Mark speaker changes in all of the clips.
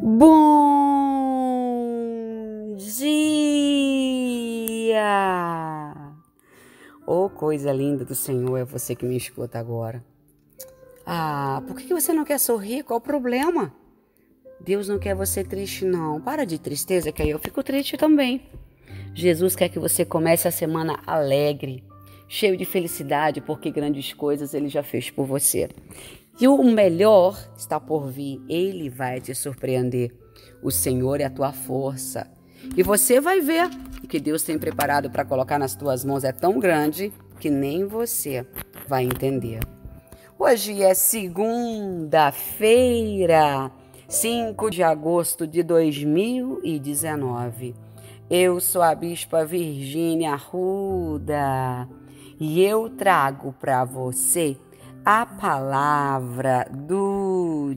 Speaker 1: Bom dia! Oh, coisa linda do Senhor, é você que me escuta agora. Por que você não quer sorrir? Qual o problema? Deus não quer você triste, não. Para de tristeza, que aí eu fico triste também. Jesus quer que você comece a semana alegre, cheio de felicidade, porque grandes coisas Ele já fez por você. E o melhor está por vir. Ele vai te surpreender. O Senhor é a tua força. E você vai ver. O que Deus tem preparado para colocar nas tuas mãos é tão grande que nem você vai entender. Hoje é segunda-feira, 5 de agosto de 2019. Eu sou a Bispa Virgínia Arruda e eu trago para você a palavra do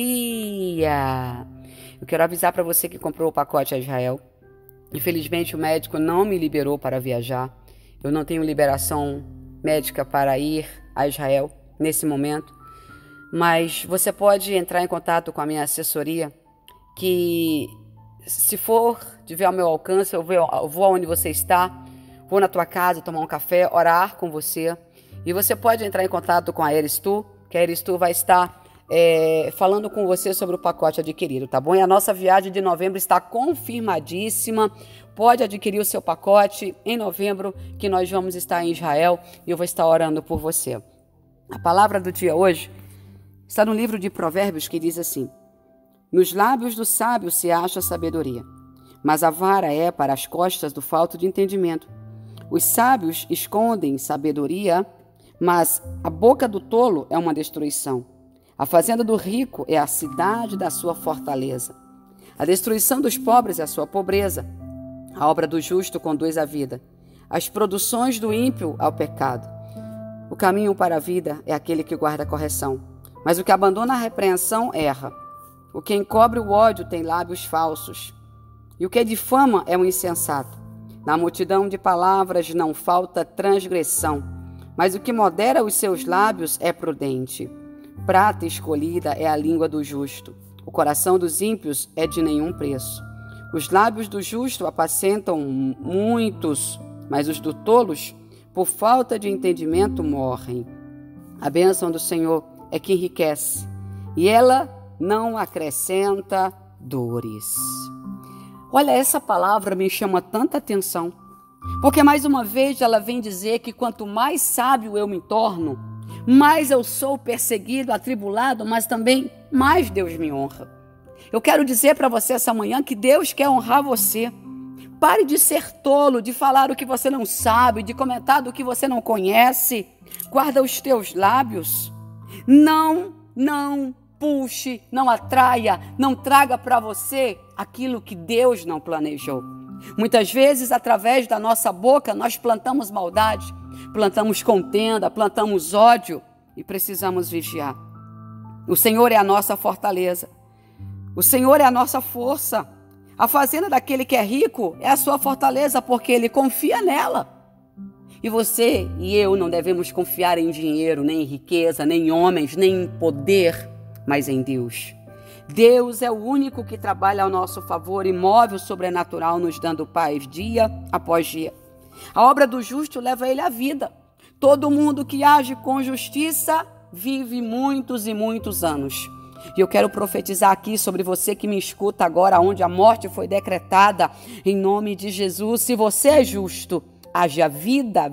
Speaker 1: dia. Eu quero avisar para você que comprou o pacote a Israel. Infelizmente o médico não me liberou para viajar. Eu não tenho liberação médica para ir a Israel nesse momento. Mas você pode entrar em contato com a minha assessoria, que se for tiver ao meu alcance, eu vou aonde você está, vou na tua casa tomar um café, orar com você. E você pode entrar em contato com a Eristu, que a Eristu vai estar falando com você sobre o pacote adquirido, tá bom? E a nossa viagem de novembro está confirmadíssima. Pode adquirir o seu pacote em novembro, que nós vamos estar em Israel e eu vou estar orando por você. A palavra do dia hoje está no livro de Provérbios, que diz assim: nos lábios do sábio se acha sabedoria, mas a vara é para as costas do falto de entendimento. Os sábios escondem sabedoria, mas a boca do tolo é uma destruição. A fazenda do rico é a cidade da sua fortaleza. A destruição dos pobres é a sua pobreza. A obra do justo conduz à vida. As produções do ímpio ao pecado. O caminho para a vida é aquele que guarda a correção, mas o que abandona a repreensão erra. O que encobre o ódio tem lábios falsos, e o que difama é um insensato. Na multidão de palavras não falta transgressão, mas o que modera os seus lábios é prudente. Prata escolhida é a língua do justo. O coração dos ímpios é de nenhum preço. Os lábios do justo apacentam muitos, mas os do tolos, por falta de entendimento, morrem. A bênção do Senhor é que enriquece, e ela não acrescenta dores. Olha, essa palavra me chama tanta atenção, porque mais uma vez ela vem dizer que quanto mais sábio eu me torno, mais eu sou perseguido, atribulado, mas também mais Deus me honra. Eu quero dizer para você essa manhã que Deus quer honrar você. Pare de ser tolo, de falar o que você não sabe, de comentar do que você não conhece. Guarda os teus lábios. Não puxe, não atraia, não traga para você aquilo que Deus não planejou. Muitas vezes, através da nossa boca, nós plantamos maldade, plantamos contenda, plantamos ódio e precisamos vigiar. O Senhor é a nossa fortaleza. O Senhor é a nossa força. A fazenda daquele que é rico é a sua fortaleza, porque ele confia nela. E você e eu não devemos confiar em dinheiro, nem em riqueza, nem em homens, nem em poder, mas em Deus. Deus é o único que trabalha ao nosso favor e move o sobrenatural, nos dando paz dia após dia. A obra do justo leva ele à vida. Todo mundo que age com justiça vive muitos e muitos anos. E eu quero profetizar aqui sobre você que me escuta agora, onde a morte foi decretada, em nome de Jesus. Se você é justo, haja vida.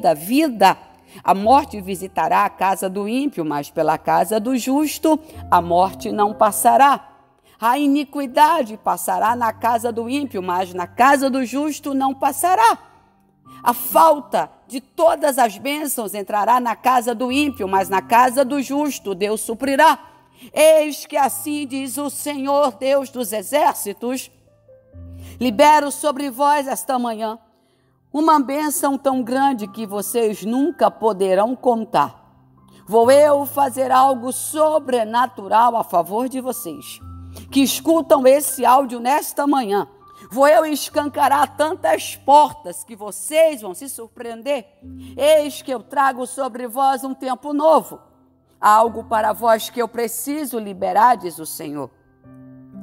Speaker 1: A morte visitará a casa do ímpio, mas pela casa do justo a morte não passará. A iniquidade passará na casa do ímpio, mas na casa do justo não passará. A falta de todas as bênçãos entrará na casa do ímpio, mas na casa do justo Deus suprirá. Eis que assim diz o Senhor, Deus dos exércitos: libero sobre vós esta manhã uma bênção tão grande que vocês nunca poderão contar. Vou eu fazer algo sobrenatural a favor de vocês, que escutam esse áudio nesta manhã. Vou eu escancarar tantas portas que vocês vão se surpreender. Eis que eu trago sobre vós um tempo novo. Há algo para vós que eu preciso liberar, diz o Senhor.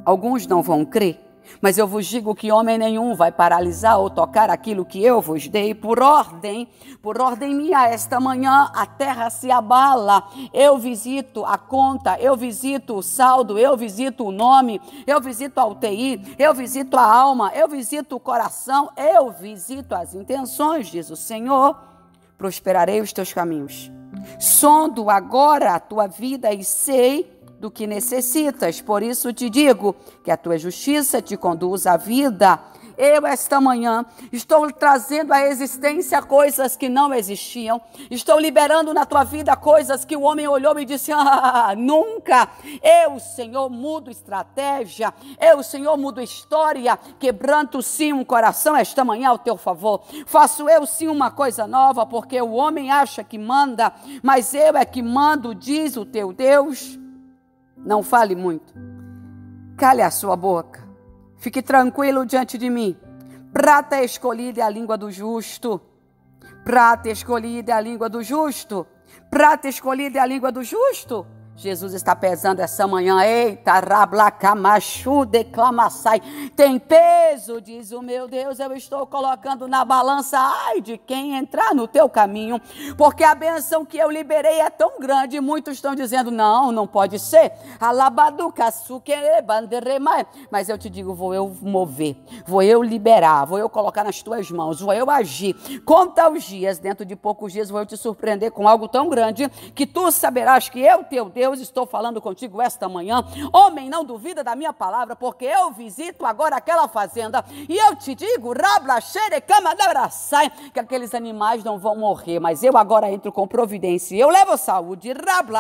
Speaker 1: Alguns não vão crer, mas eu vos digo que homem nenhum vai paralisar ou tocar aquilo que eu vos dei por ordem minha. Esta manhã a terra se abala, eu visito a conta, eu visito o saldo, eu visito o nome, eu visito a UTI, eu visito a alma, eu visito o coração, eu visito as intenções, diz o Senhor. Prosperarei os teus caminhos. Sondo agora a tua vida e sei do que necessitas. Por isso te digo que a tua justiça te conduz à vida. Eu, esta manhã, estou trazendo à existência coisas que não existiam. Estou liberando na tua vida coisas que o homem olhou e disse, nunca. Eu, Senhor, mudo estratégia. Eu, Senhor, mudo história. Quebranto sim um coração esta manhã ao teu favor. Faço eu sim uma coisa nova, porque o homem acha que manda, mas eu é que mando, diz o teu Deus. Não fale muito. Cale a sua boca. Fique tranquilo diante de mim. Prata escolhida é a língua do justo. Prata escolhida é a língua do justo. Prata escolhida é a língua do justo. Jesus está pesando essa manhã. Eita, rablacamachu, declamassai. Tem peso, diz o meu Deus. Eu estou colocando na balança. Ai de quem entrar no teu caminho. Porque a bênção que eu liberei é tão grande. Muitos estão dizendo, não pode ser. Mas eu te digo, vou eu mover. Vou eu liberar. Vou eu colocar nas tuas mãos. Vou eu agir. Conta os dias. Dentro de poucos dias vou eu te surpreender com algo tão grande que tu saberás que eu, teu Deus, estou falando contigo esta manhã. Homem, não duvida da minha palavra, porque eu visito agora aquela fazenda e eu te digo, que aqueles animais não vão morrer, mas eu agora entro com providência e eu levo saúde.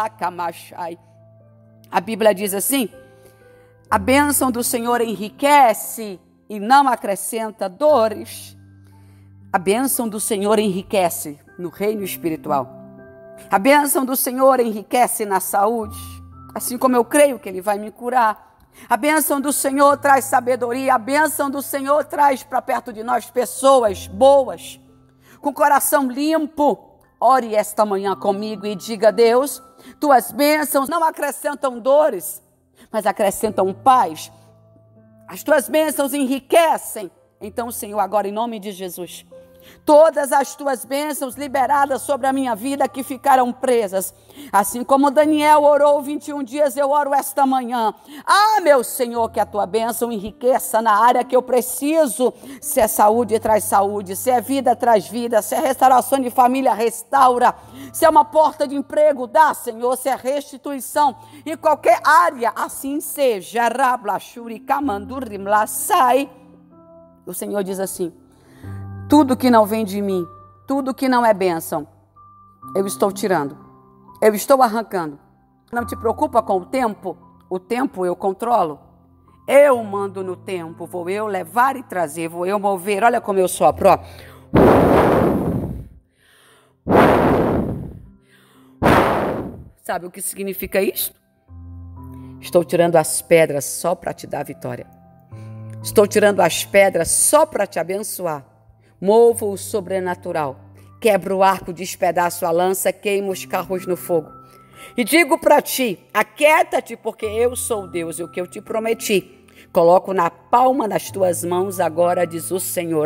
Speaker 1: A Bíblia diz assim, a bênção do Senhor enriquece e não acrescenta dores. A bênção do Senhor enriquece no reino espiritual. A bênção do Senhor enriquece na saúde, assim como eu creio que Ele vai me curar. A bênção do Senhor traz sabedoria, a bênção do Senhor traz para perto de nós pessoas boas, com coração limpo. Ore esta manhã comigo e diga, Deus, tuas bênçãos não acrescentam dores, mas acrescentam paz. As tuas bênçãos enriquecem. Então, Senhor, agora em nome de Jesus, todas as tuas bênçãos liberadas sobre a minha vida que ficaram presas. Assim como Daniel orou 21 dias, eu oro esta manhã. Meu Senhor, que a tua bênção enriqueça na área que eu preciso. Se é saúde, traz saúde. Se é vida, traz vida. Se é restauração de família, restaura. Se é uma porta de emprego, dá, Senhor. Se é restituição em qualquer área, assim seja. O Senhor diz assim, tudo que não vem de mim, tudo que não é bênção, eu estou tirando, eu estou arrancando. Não te preocupa com o tempo eu controlo. Eu mando no tempo, vou eu levar e trazer, vou eu mover. Olha como eu sopro, ó. Sabe o que significa isso? Estou tirando as pedras só para te dar vitória. Estou tirando as pedras só para te abençoar. Movo o sobrenatural, quebro o arco, despedaço a lança, queimo os carros no fogo. E digo para ti, aquieta-te, porque eu sou Deus, e o que eu te prometi, coloco na palma das tuas mãos agora, diz o Senhor.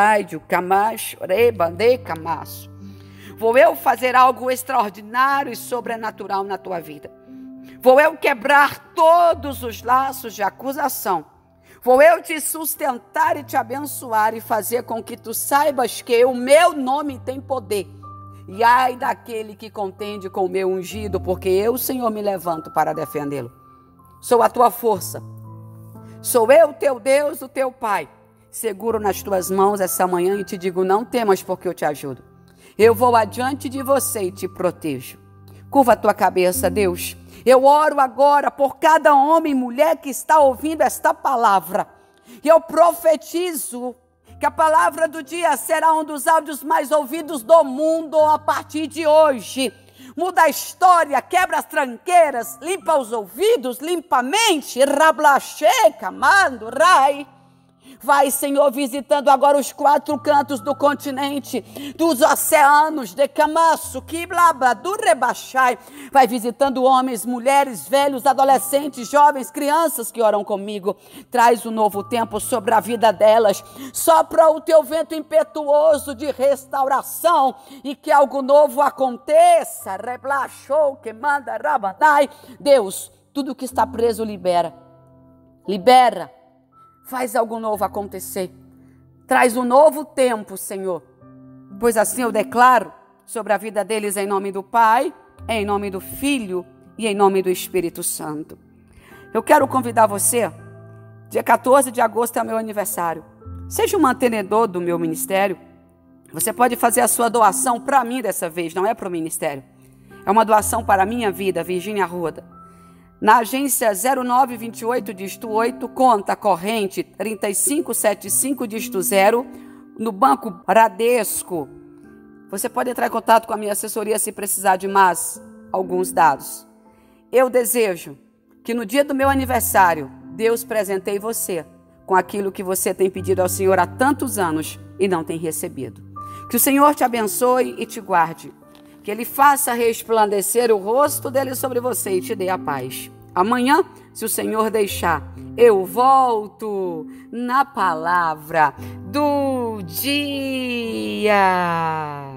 Speaker 1: Vou eu fazer algo extraordinário e sobrenatural na tua vida. Vou eu quebrar todos os laços de acusação. Vou eu te sustentar e te abençoar e fazer com que tu saibas que o meu nome tem poder. E ai daquele que contende com o meu ungido, porque eu, Senhor, me levanto para defendê-lo. Sou a tua força. Sou eu, teu Deus, o teu Pai. Seguro nas tuas mãos essa manhã e te digo, não temas, porque eu te ajudo. Eu vou adiante de você e te protejo. Curva a tua cabeça, Deus. Eu oro agora por cada homem e mulher que está ouvindo esta palavra. E eu profetizo que a palavra do dia será um dos áudios mais ouvidos do mundo a partir de hoje. Muda a história, quebra as tranqueiras, limpa os ouvidos, limpa a mente. Vai, Senhor, visitando agora os 4 cantos do continente, dos oceanos, de Camaço, Quiblaba, do Rebachai. Vai visitando homens, mulheres, velhos, adolescentes, jovens, crianças que oram comigo. Traz um novo tempo sobre a vida delas. Sopra o teu vento impetuoso de restauração e que algo novo aconteça. Reblachou, que manda, rabanai. Deus, tudo que está preso, libera. Libera. Faz algo novo acontecer. Traz um novo tempo, Senhor. Pois assim eu declaro sobre a vida deles em nome do Pai, em nome do Filho e em nome do Espírito Santo. Eu quero convidar você, dia 14 de agosto é o meu aniversário. Seja um mantenedor do meu ministério. Você pode fazer a sua doação para mim dessa vez, não é para o ministério. É uma doação para a minha vida, Virgínia Arruda. Na agência 0928 dígito 8, conta corrente 3575 dígito 0, no Banco Bradesco. Você pode entrar em contato com a minha assessoria se precisar de mais alguns dados. Eu desejo que no dia do meu aniversário, Deus presenteie você com aquilo que você tem pedido ao Senhor há tantos anos e não tem recebido. Que o Senhor te abençoe e te guarde. Que Ele faça resplandecer o rosto dele sobre você e te dê a paz. Amanhã, se o Senhor deixar, eu volto na palavra do dia.